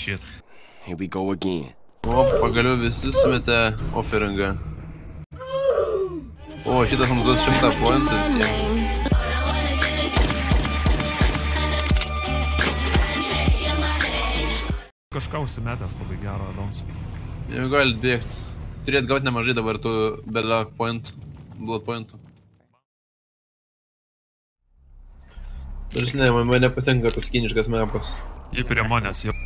Shit. Here we go again. O, pagaliau visi sumetė offeringą. O, šitas mums duos 100 pointų visiems. Kažką užsimetęs labai gero Adamsų. Jau galit bėgti. Turėt gauti nemažai dabar tų blood pointų. Dar ne, man nepatinka tas kiniškas mapas. Jį prie manęs jau.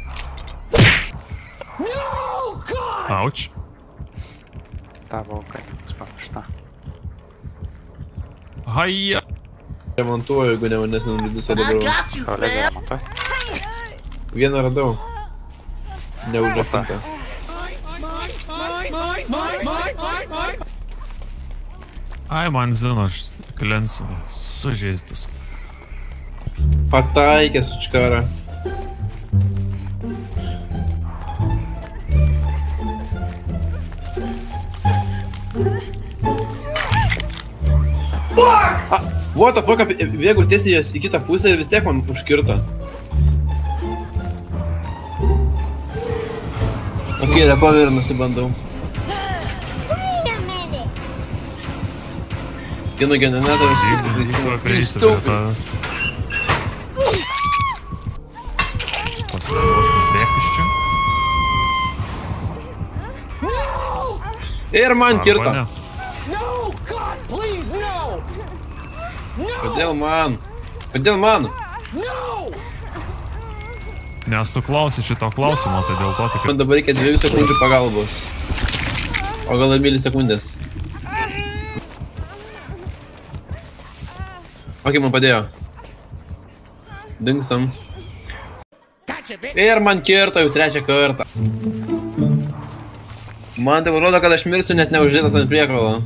Auč. Tavo kaimus pamiršta. Haija. Remontuoju, jeigu ne manęs nenudisa dabar. Toliau remontuoji. Vieną radau. Neužrakinta. Ai, man zina, aš klensiu. Sužeistas. Pataikė sučkarą. What the fuck, bėgu tiesiai į kitą pusę ir vis tiek man užkirta. Ok, repover nusibandau. Vieno generatoriaus įsivaisiu. Pasiruošime bėgti iš čia. Ir man kirta. Arba ne. Kodėl man? Kodėl man? Nes tu klausi šito klausimo, tai dėl to tik... Man dabar reikia 2 sekundžių pagalbos. O gal ir milisekundės. Ok, man padėjo. Dingstam. Ir man kirta jau 3 kartą. Man tai atrodo, kad aš mirsiu net neuždėtas ant priekalo.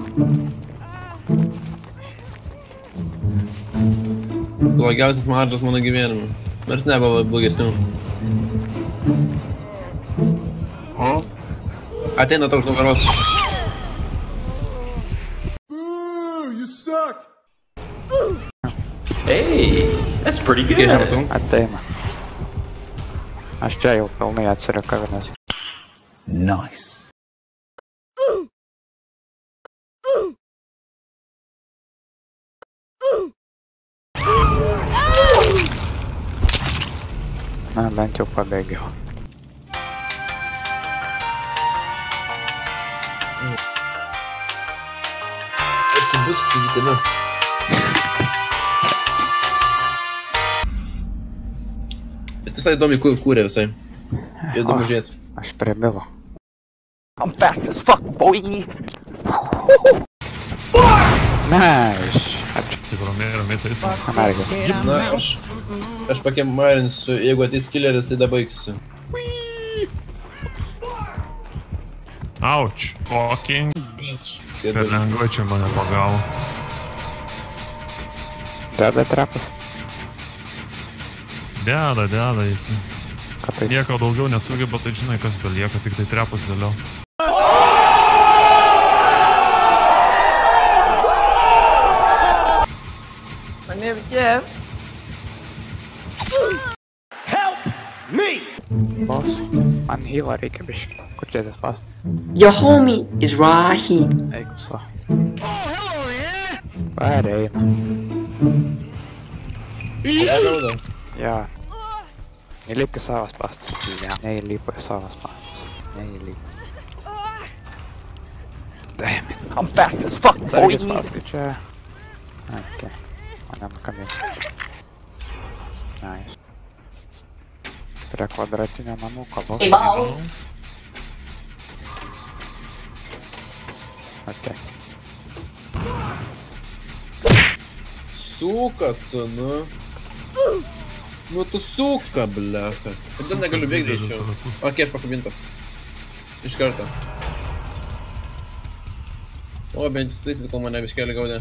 Blogiausias maržas mano gyvenime. Nors nebuvo blogesnių. Ateina tau už nugaros. You suck! Hey, that's pretty good. Ateina. Aš čia jau pilnai atsirekavinęs. Nice. Na, bent jau pabėgiau. Atsibusk įvytame. Bet visai įdomi kūrė visai. Įdomu žiūrėti. Aš prie Bilo. I'm fast as fuck, boy. Nice. Tik ramiai tais. Amerika. Na, aš pakemarinsiu, jeigu ateis killeris, tai dabaigsiu. Auč. Fucking. Kad Per lengvai čia mane pagavo. Deda trapas. Deda jis. Ką tai? Nieko daugiau nesugeba, tai žinai, kas belieka, tik tai trepas vėliau. Boss, man healą reikia biškį. Kur čia tas past? Your homie is right here. Eigu sa. Pareina. Rauda. Jo. Neįlipk į savas pastas. Neįlipo į savas pastas. Neįlipo. Damn it. I'm fast as fuck, boy. Sargis pastai čia. Okay. Mane nukabės. Nice. Prie kvadratinio namuko. Mouse. Okay. Suka tu, nu. Nu tu suka, blecha. Kodėl negaliu bėgti greičiau? Ok, aš pakabintas. Iš karto. O, bent jūs taisit, kol mane biškelį gaudė.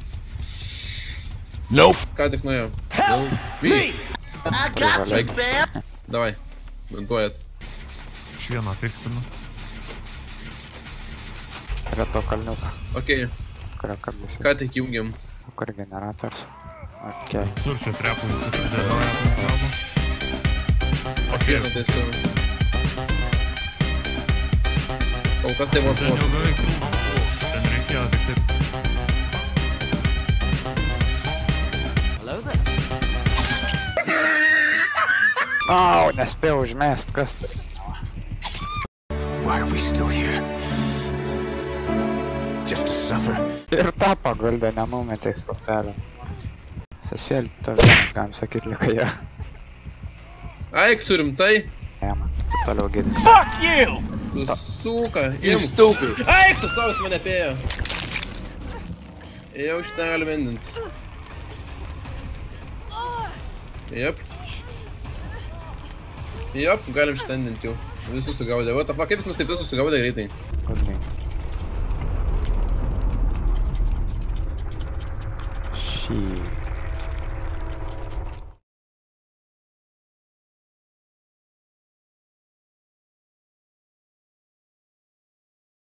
Nope. Ką tik nuėjau. Davai, bantuojat. Iš vieną fiksinu. Prie to kalniuką. Ok, Kurio kabėsi. ką tik jungiam. Kur generatorius. Okay. Visur čia trepų visur dėlioja. pakėlė. Kol kas tai vos Ten jau vos. beveik pilnas buvo. Ten reikėjo tik taip. Au, nespėjau užmest, kas tai? Why are we still here? Just to suffer? Ir tą pagalbę nenumetė į stopelę. Sesėlį to vienas, galim sakyt, likai ją. Aik, turim tai. Jama, toliau gydė. Fuck you! Tu suka. You stupid! Aik, tu savas mane apėjo. Ėjau šitą galiu vendint. Jep. Jep, galim šitą vendint jau. Visus sugaudė. What the fuck, kaip jis mus taip visus sugaudė greitai? Kodėl? Šį.